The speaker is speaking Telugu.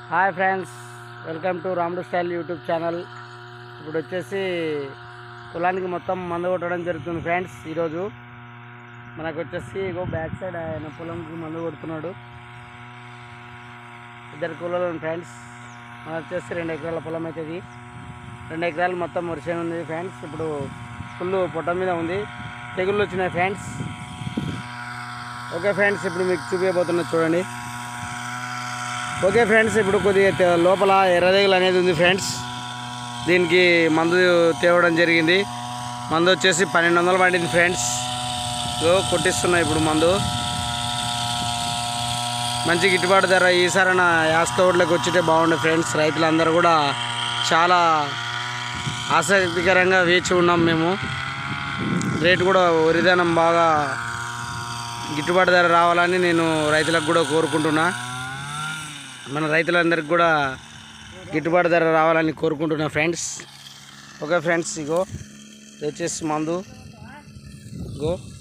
Hi friends, welcome to Ramudu style YouTube channel. ఇప్పుడు వచ్చేసి పొలానికి మొత్తం మందు కొట్టడం జరుగుతుంది ఫ్రెండ్స్. ఈరోజు మనకు వచ్చేసి ఇగో బ్యాక్ సైడ్ ఆయన పొలంకి మందు కొడుతున్నాడు. ఇద్దరు కూలలు ఫ్రెండ్స్. మనకు వచ్చేసి 2 ఎకరాల పొలం అవుతుంది. 2 ఎకరాలు మొత్తం వరిసేను ఉంది ఫ్రెండ్స్. ఇప్పుడు ఫుల్ పొట్ట మీద ఉంది, తెగుళ్ళు వచ్చినాయి ఫ్రెండ్స్. ఓకే ఫ్రెండ్స్, ఇప్పుడు మీకు చూపించబోతున్నా చూడండి. ఓకే ఫ్రెండ్స్, ఇప్పుడు కొద్దిగా లోపల ఎర్రదేగులు అనేది ఉంది ఫ్రెండ్స్. దీనికి మందు తేవడం జరిగింది. మందు వచ్చేసి 1200 పడింది ఫ్రెండ్స్. కొట్టిస్తున్నాయి ఇప్పుడు మందు. మంచి గిట్టుబాటు ధర ఈసారైనా యాస్కౌట్లోకి వచ్చితే బాగుండే ఫ్రెండ్స్. రైతులందరూ కూడా చాలా ఆసక్తికరంగా వేచి ఉన్నాం మేము. రేటు కూడా వరిధానం బాగా గిట్టుబాటు ధర రావాలని నేను రైతులకు కూడా కోరుకుంటున్నా. మన రైతులందరికీ కూడా గిట్టుబాటు ధర రావాలని కోరుకుంటున్నా ఫ్రెండ్స్. ఓకే ఫ్రెండ్స్, ఇగో వచ్చేసి మందు ఇగో